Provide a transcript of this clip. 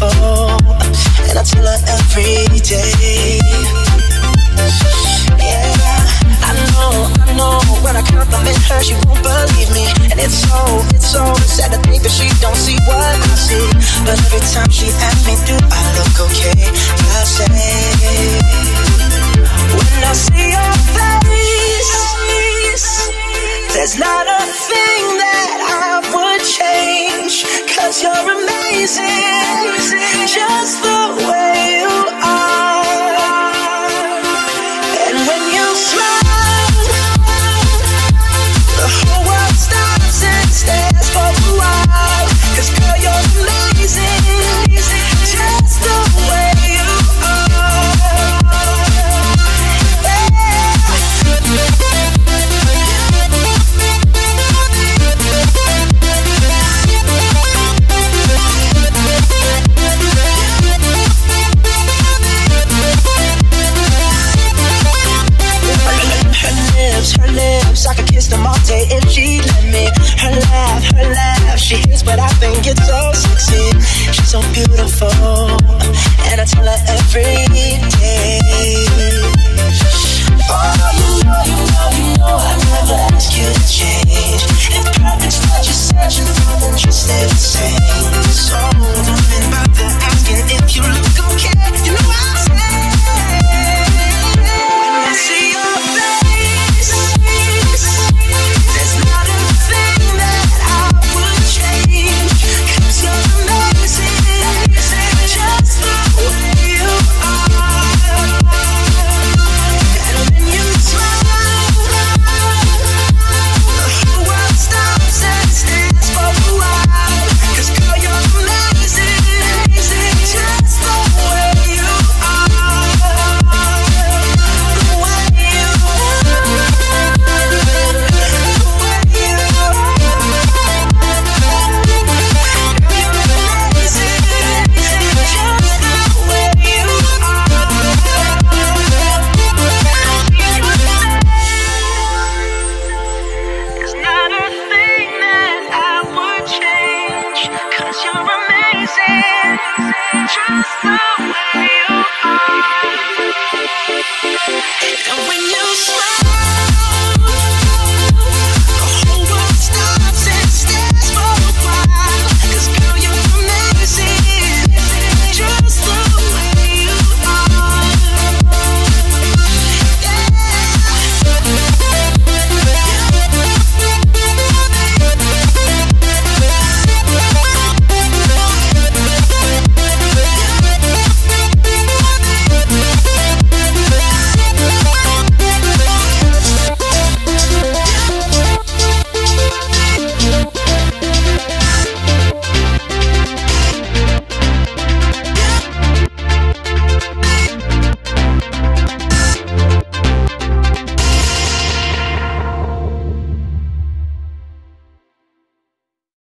beautiful, and I tell her every day. Yeah, I know, when I compliment her, she won't believe me. And it's so sad to think that she don't see what I see. But every time she asks me, do I look okay? I say, when I see your face, there's not a thing that I would change. 'Cause you're amazing, just the way you are. And when you smile, the whole world stops and stares for a while. 'Cause girl, you're amazing, just the way you are. Her lips, I could kiss them all day if she let me. Her laugh, she hits, but I think it's so sexy. She's so beautiful, and I tell her every